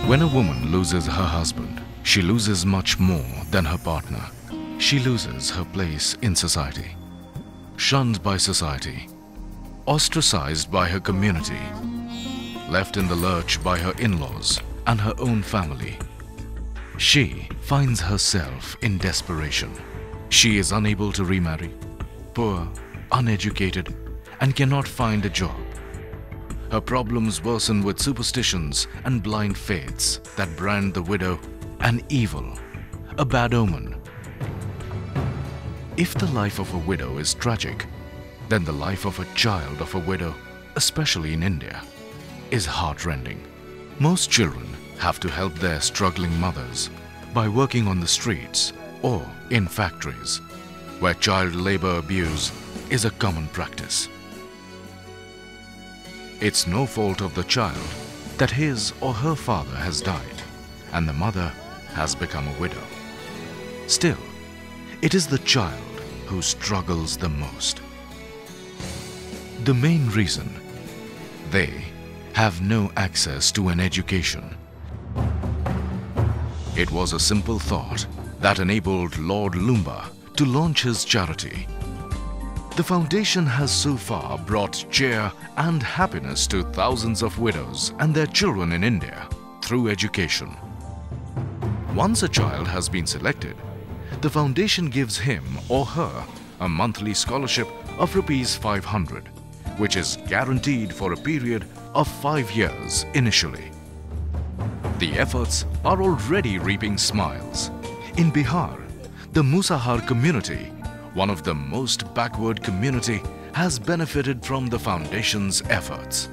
When a woman loses her husband, she loses much more than her partner. She loses her place in society, shunned by society, ostracized by her community, left in the lurch by her in-laws and her own family. She finds herself in desperation. She is unable to remarry, poor, uneducated, and cannot find a job. Her problems worsen with superstitions and blind faiths that brand the widow an evil, a bad omen. If the life of a widow is tragic, then the life of a child of a widow, especially in India, is heartrending. Most children have to help their struggling mothers by working on the streets or in factories, where child labor abuse is a common practice. It's no fault of the child that his or her father has died and the mother has become a widow. Still, it is the child who struggles the most. The main reason: they have no access to an education. It was a simple thought that enabled Lord Loomba to launch his charity. The foundation has so far brought cheer and happiness to thousands of widows and their children in India through education. Once a child has been selected, the foundation gives him or her a monthly scholarship of ₹500, which is guaranteed for a period of 5 years initially. The efforts are already reaping smiles. In Bihar, the Musahar community, one of the most backward community, has benefited from the foundation's efforts.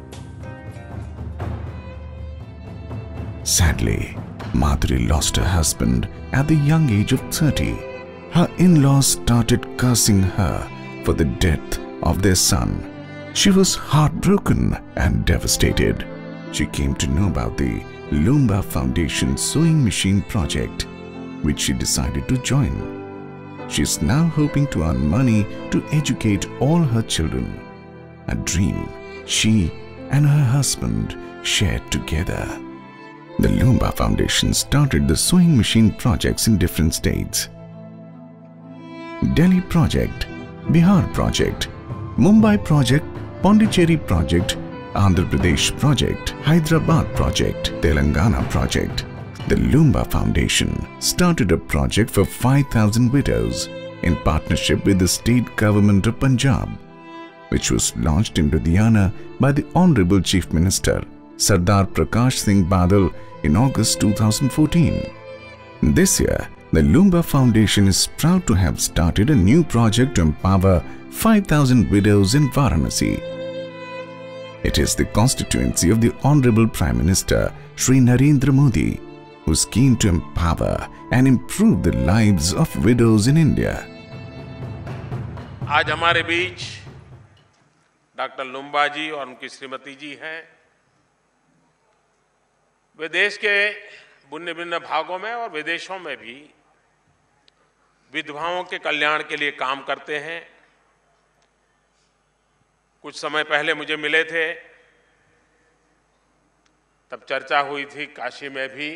Sadly, Madhuri lost her husband at the young age of 30. Her in-laws started cursing her for the death of their son. She was heartbroken and devastated. She came to know about the Loomba Foundation sewing machine project, which she decided to join. She is now hoping to earn money to educate all her children, a dream she and her husband shared together. The Loomba Foundation started the sewing machine projects in different states: Delhi project, Bihar project, Mumbai project, Pondicherry project, Andhra Pradesh project, Hyderabad project, Telangana project. The Loomba Foundation started a project for 5,000 widows in partnership with the state government of Punjab, which was launched in Ludhiana by the Honorable Chief Minister Sardar Prakash Singh Badal in August 2014. This year, the Loomba Foundation is proud to have started a new project to empower 5,000 widows in Varanasi. It is the constituency of the Honorable Prime Minister Shri Narendra Modi, who's keen to empower and improve the lives of widows in India. आज हमारे बीच doctor लुम्बा जी और उनकी श्रीमती जी हैं। वे देश के भिन्न भिन्न भागों में और विदेशों में भी विधवाओं के कल्याण के लिए काम करते हैं। कुछ समय पहले मुझे मिले थे, तब चर्चा हुई थी काशी में भी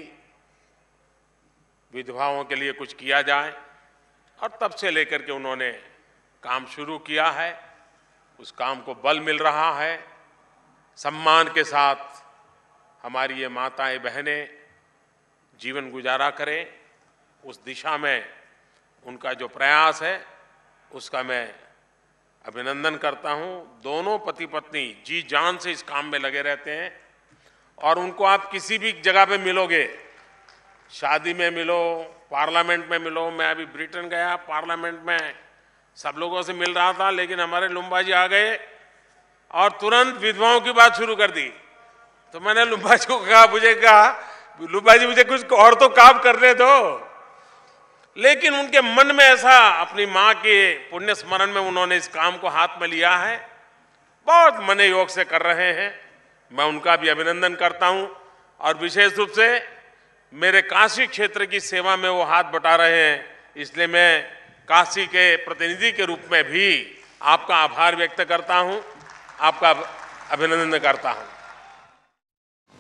विधवाओं के लिए कुछ किया जाए, और तब से लेकर के उन्होंने काम शुरू किया है। उस काम को बल मिल रहा है। सम्मान के साथ हमारी ये माताएं बहनें जीवन गुजारा करें, उस दिशा में उनका जो प्रयास है उसका मैं अभिनंदन करता हूं। दोनों पति पत्नी जी जान से इस काम में लगे रहते हैं, और उनको आप किसी भी जगह पे मिलोगे, शादी में मिलो, पार्लियामेंट में मिलो। मैं अभी ब्रिटेन गया, पार्लियामेंट में सब लोगों से मिल रहा था, लेकिन हमारे लुम्बा जी आ गए और तुरंत विधवाओं की बात शुरू कर दी। तो मैंने लुम्बा जी को कहा, लुम्बा जी मुझे कुछ और तो काम करने दो। लेकिन उनके मन में ऐसा, अपनी माँ के पुण्य स्मरण में उन्होंने इस काम को हाथ में लिया है, बहुत मन योग से कर रहे हैं। मैं उनका भी अभिनंदन करता हूं, और विशेष रूप से मेरे काशी क्षेत्र की सेवा में वो हाथ बटा रहे हैं, इसलिए मैं काशी के प्रतिनिधि के रूप में भी आपका आभार व्यक्त करता हूं, आपका अभिनंदन करता हूं।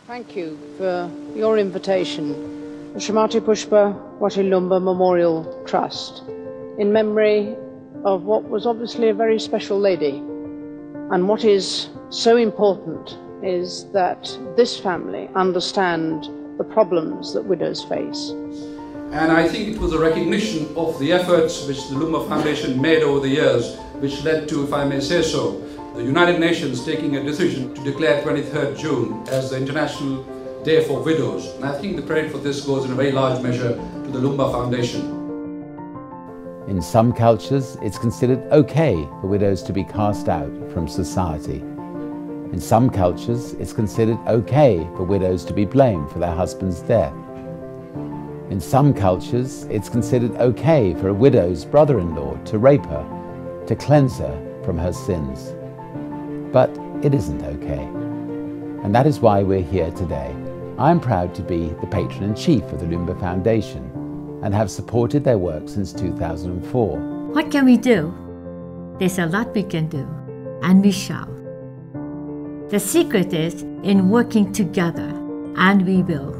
Thank you for your invitation, the Shrimati Pushpa Wati Loomba Memorial Trust, in memory of what was obviously a very special lady. And what is so important is that this family understand the problems that widows face. And I think it was a recognition of the efforts which the Loomba Foundation made over the years, which led to, if I may say so, the United Nations taking a decision to declare 23rd June as the International Day for Widows. And I think the credit for this goes in a very large measure to the Loomba Foundation. In some cultures, it's considered okay for widows to be cast out from society. In some cultures, it's considered okay for widows to be blamed for their husband's death. In some cultures, it's considered okay for a widow's brother-in-law to rape her, to cleanse her from her sins. But it isn't okay. And that is why we're here today. I'm proud to be the patron-in-chief of the Loomba Foundation and have supported their work since 2004. What can we do? There's a lot we can do, and we shall. The secret is in working together, and we will.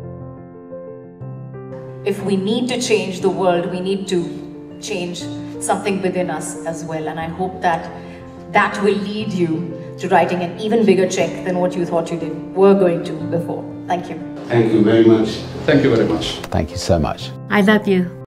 If we need to change the world, we need to change something within us as well. And I hope that that will lead you to writing an even bigger check than what you thought you were going to before. Thank you. Thank you very much. Thank you very much. Thank you so much. I love you.